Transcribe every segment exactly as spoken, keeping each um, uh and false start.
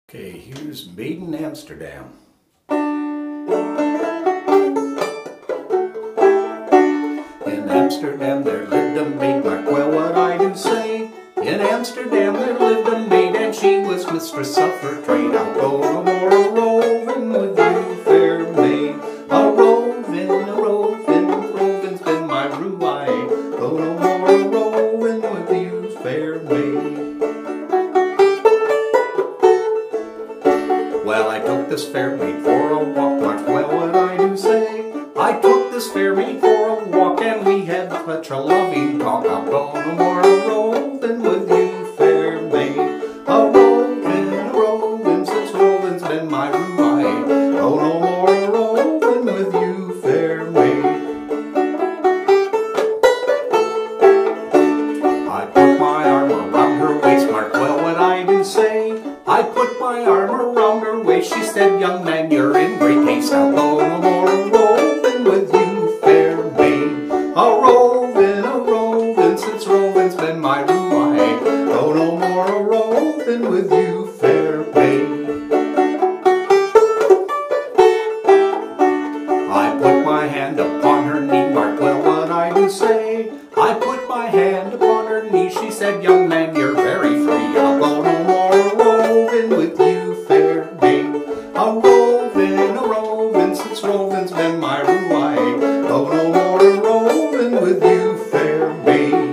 Okay, here's Maiden Amsterdam. In Amsterdam there lived a maid, mark well what I do say. In Amsterdam there lived a maid, and she was mistress of her trade. I'll go no more a-roving with you, fair maid. A-roving, a-roving, a-roving's been my rue-I. Go no more a-roving with you, fair maid. Well, I took this fair maid for a walk, mark well what I do say. I took this fair maid for a walk, and we had such a loving talk. I'll go no more a-roving with you, fair maid. A-roving, a-roving, since roving's been my rue-I. Go no more a-roving with you, fair maid. I put my arm around her waist, mark well what I do say. I put my arm around her waist, she said, young man, you're in great haste. I'll go no more a-roving with you, fair maid. A-roving, a-roving, since roving's been my rue-I. Go no more a-roving with you, fair maid. I put my hand upon her knee, mark well what I do say. I put my hand upon her knee, she said, young man, you're very free. I'll go no more a-roving with you, fair maid. A-roving, a-roving, since roving's been my rue-I. Go no more a-roving with you, fair maid.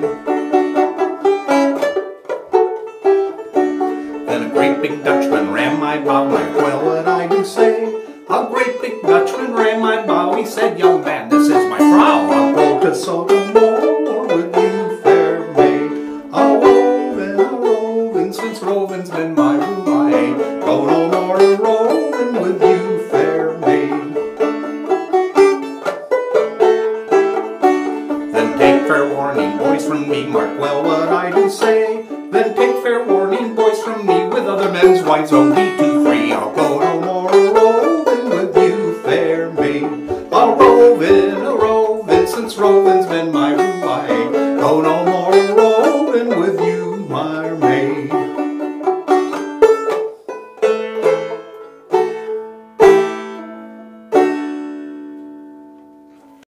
Then a great big Dutchman ran my bow, mark well what I do say. A great big Dutchman ran my bow, he said, young man, this is my vrouw. I'll go to Sotomore with you, fair maid. A-roving, a-roving, since roving's been my rue-I. Go no more a-roving with you, fair maid. Then take fair warning, boys, from me, mark well what I do say. Then take fair warning, boys, from me, with other men's wives only to